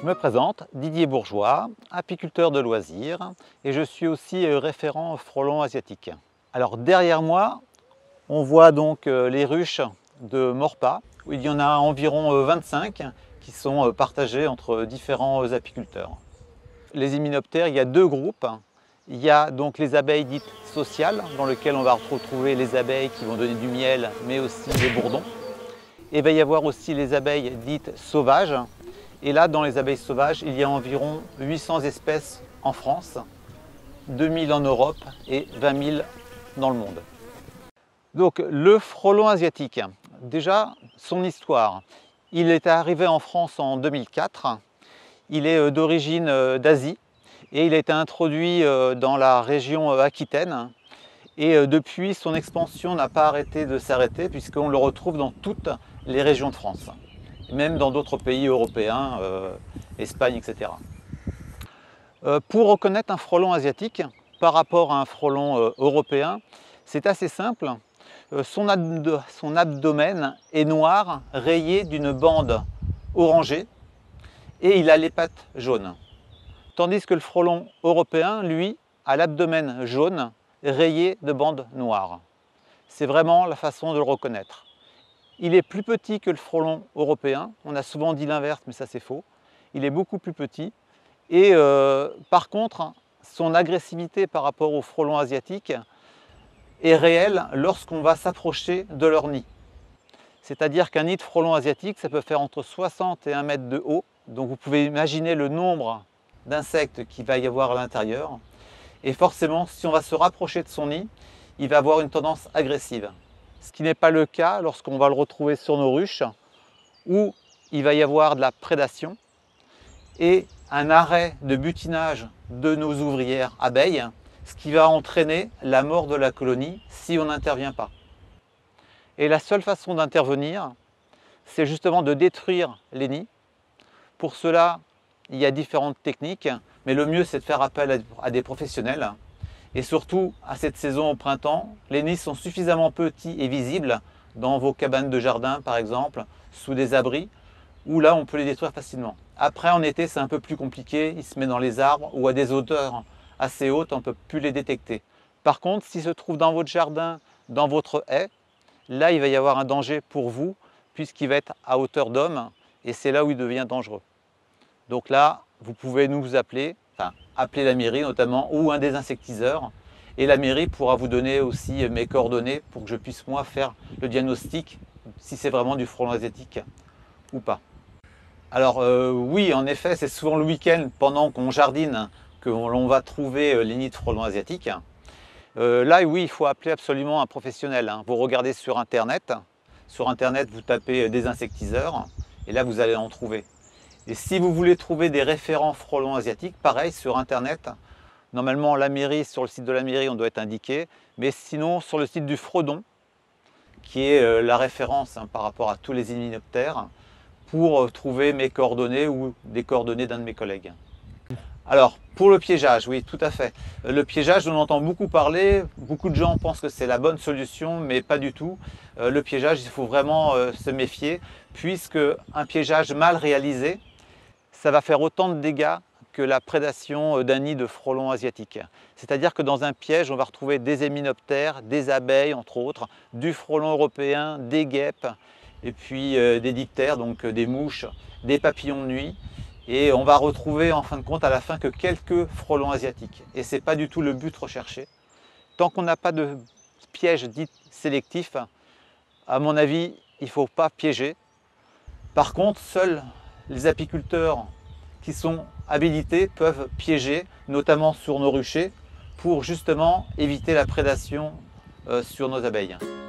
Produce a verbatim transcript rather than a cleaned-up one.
Je me présente, Didier Bourgeois, apiculteur de loisirs, et je suis aussi référent frelons asiatiques. Alors derrière moi, on voit donc les ruches de Maurepas, où il y en a environ vingt-cinq qui sont partagées entre différents apiculteurs. Les hyménoptères, il y a deux groupes. Il y a donc les abeilles dites sociales, dans lesquelles on va retrouver les abeilles qui vont donner du miel, mais aussi des bourdons. Et il va y avoir aussi les abeilles dites sauvages. Et là, dans les abeilles sauvages, il y a environ huit cents espèces en France, deux mille en Europe et vingt mille dans le monde. Donc le frelon asiatique, déjà son histoire. Il est arrivé en France en deux mille quatre. Il est d'origine d'Asie et il a été introduit dans la région Aquitaine. Et depuis, son expansion n'a pas arrêté de s'arrêter puisqu'on le retrouve dans toutes les régions de France, même dans d'autres pays européens, euh, Espagne, et cetera. Euh, pour reconnaître un frelon asiatique par rapport à un frelon euh, européen, c'est assez simple. Euh, son, abdo son abdomen est noir, rayé d'une bande orangée, et il a les pattes jaunes. Tandis que le frelon européen, lui, a l'abdomen jaune, rayé de bandes noires. C'est vraiment la façon de le reconnaître. Il est plus petit que le frelon européen. On a souvent dit l'inverse, mais ça c'est faux. Il est beaucoup plus petit. Et euh, par contre, son agressivité par rapport au frelon asiatique est réelle lorsqu'on va s'approcher de leur nid. C'est-à-dire qu'un nid de frelon asiatique, ça peut faire entre soixante et un mètre de haut. Donc vous pouvez imaginer le nombre d'insectes qu'il va y avoir à l'intérieur. Et forcément, si on va se rapprocher de son nid, il va avoir une tendance agressive. Ce qui n'est pas le cas lorsqu'on va le retrouver sur nos ruches, où il va y avoir de la prédation et un arrêt de butinage de nos ouvrières abeilles, ce qui va entraîner la mort de la colonie si on n'intervient pas. Et la seule façon d'intervenir, c'est justement de détruire les nids. Pour cela, il y a différentes techniques, mais le mieux c'est de faire appel à des professionnels. Et surtout, à cette saison au printemps, les nids sont suffisamment petits et visibles dans vos cabanes de jardin par exemple, sous des abris, où là on peut les détruire facilement. Après en été c'est un peu plus compliqué, ils se mettent dans les arbres ou à des hauteurs assez hautes, on ne peut plus les détecter. Par contre, s'ils se trouvent dans votre jardin, dans votre haie, là il va y avoir un danger pour vous, puisqu'il va être à hauteur d'homme, et c'est là où il devient dangereux. Donc là, vous pouvez nous appeler, enfin appeler la mairie notamment, ou un des insectiseurs, et la mairie pourra vous donner aussi mes coordonnées pour que je puisse moi faire le diagnostic si c'est vraiment du frelon asiatique ou pas. Alors euh, oui, en effet, c'est souvent le week-end pendant qu'on jardine que l'on va trouver les nids de frelons asiatiques. Euh, là, oui, il faut appeler absolument un professionnel. Hein. Vous regardez sur internet, sur internet vous tapez des insectiseurs et là vous allez en trouver. Et si vous voulez trouver des référents frelons asiatiques, pareil sur internet, normalement la mairie, sur le site de la mairie on doit être indiqué, mais sinon sur le site du Fredon, qui est la référence hein, par rapport à tous les hyménoptères, pour trouver mes coordonnées ou des coordonnées d'un de mes collègues. Alors pour le piégeage, oui tout à fait. Le piégeage, on entend beaucoup parler, beaucoup de gens pensent que c'est la bonne solution, mais pas du tout. Le piégeage, il faut vraiment se méfier, puisque un piégeage mal réalisé, ça va faire autant de dégâts que la prédation d'un nid de frelons asiatiques. C'est-à-dire que dans un piège, on va retrouver des hyménoptères, des abeilles entre autres, du frelon européen, des guêpes, et puis euh, des diptères, donc euh, des mouches, des papillons de nuit. Et on va retrouver en fin de compte à la fin que quelques frelons asiatiques. Et ce n'est pas du tout le but recherché. Tant qu'on n'a pas de piège dit sélectif, à mon avis, il ne faut pas piéger. Par contre, seuls les apiculteurs qui sont habilités peuvent piéger, notamment sur nos ruchers, pour justement éviter la prédation euh, sur nos abeilles.